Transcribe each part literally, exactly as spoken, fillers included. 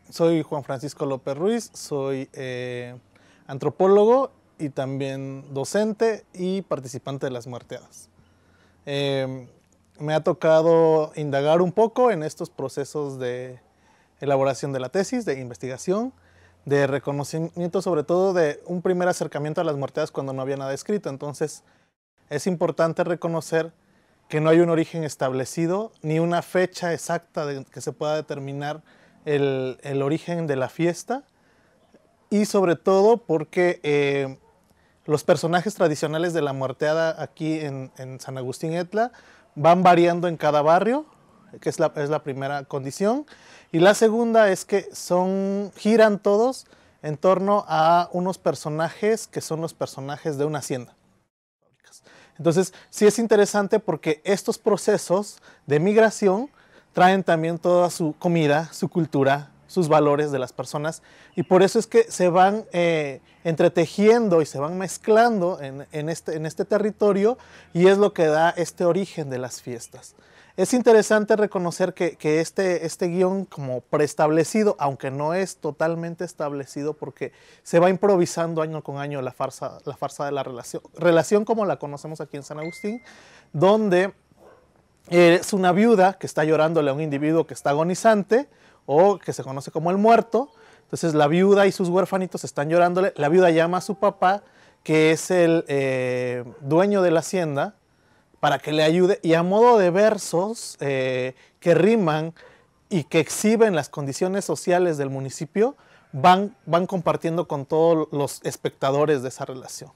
soy Juan Francisco López Ruiz, soy eh, antropólogo y también docente y participante de las muerteadas. Eh, me ha tocado indagar un poco en estos procesos de elaboración de la tesis, de investigación, de reconocimiento, sobre todo de un primer acercamiento a las muerteadas cuando no había nada escrito. Entonces es importante reconocer que no hay un origen establecido ni una fecha exacta de que se pueda determinar el, el origen de la fiesta, y sobre todo porque eh, los personajes tradicionales de la muerteada aquí en, en San Agustín Etla van variando en cada barrio, que es la, es la primera condición. Y la segunda es que son, giran todos en torno a unos personajes que son los personajes de una hacienda. Entonces, sí es interesante porque estos procesos de migración traen también toda su comida, su cultura, sus valores de las personas, y por eso es que se van eh, entretejiendo y se van mezclando en, en, este, en este territorio, y es lo que da este origen de las fiestas. Es interesante reconocer que, que este, este guión como preestablecido, aunque no es totalmente establecido porque se va improvisando año con año la farsa, la farsa de la relación, relación como la conocemos aquí en San Agustín, donde es una viuda que está llorándole a un individuo que está agonizante o que se conoce como el muerto. Entonces la viuda y sus huérfanitos están llorándole, la viuda llama a su papá, que es el eh, dueño de la hacienda, para que le ayude, y a modo de versos eh, que riman y que exhiben las condiciones sociales del municipio, van, van compartiendo con todos los espectadores de esa relación.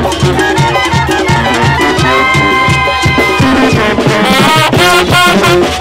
Thank you.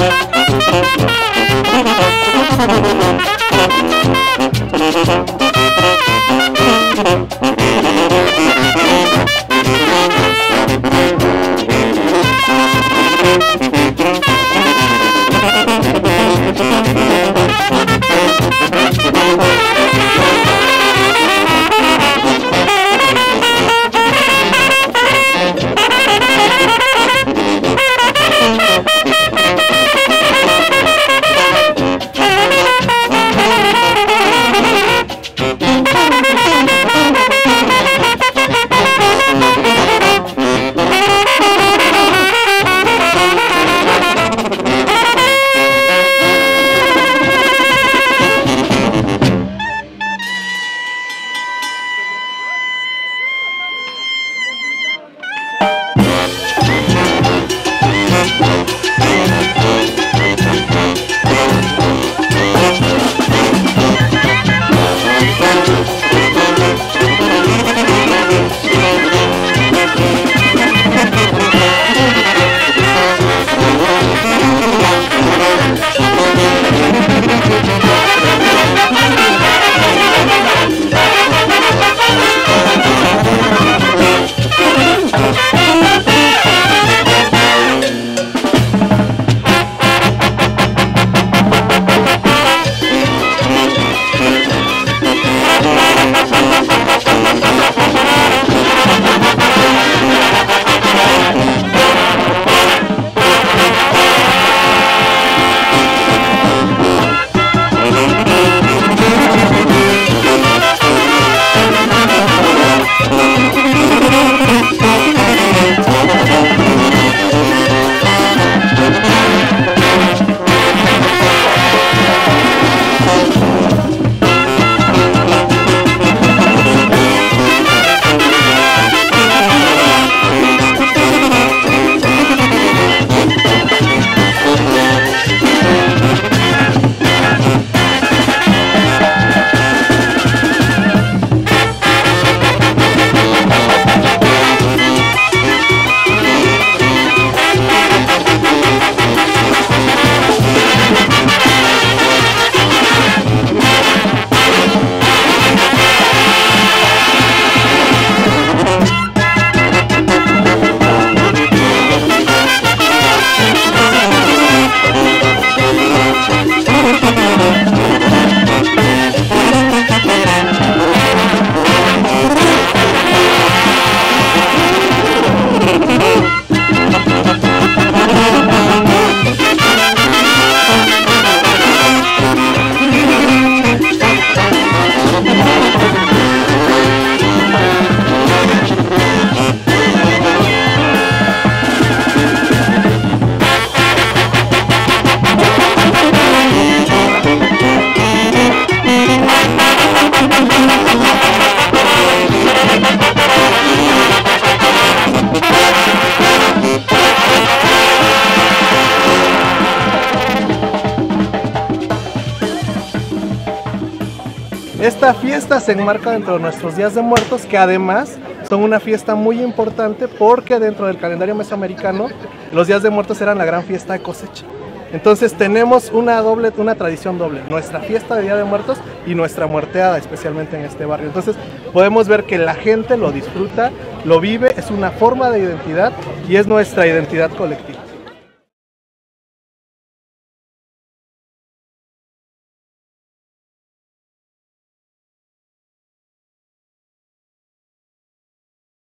Esta fiesta se enmarca dentro de nuestros Días de Muertos, que además son una fiesta muy importante porque dentro del calendario mesoamericano los Días de Muertos eran la gran fiesta de cosecha. Entonces tenemos una doble, una tradición doble, nuestra fiesta de Día de Muertos y nuestra muerteada, especialmente en este barrio. Entonces podemos ver que la gente lo disfruta, lo vive, es una forma de identidad y es nuestra identidad colectiva.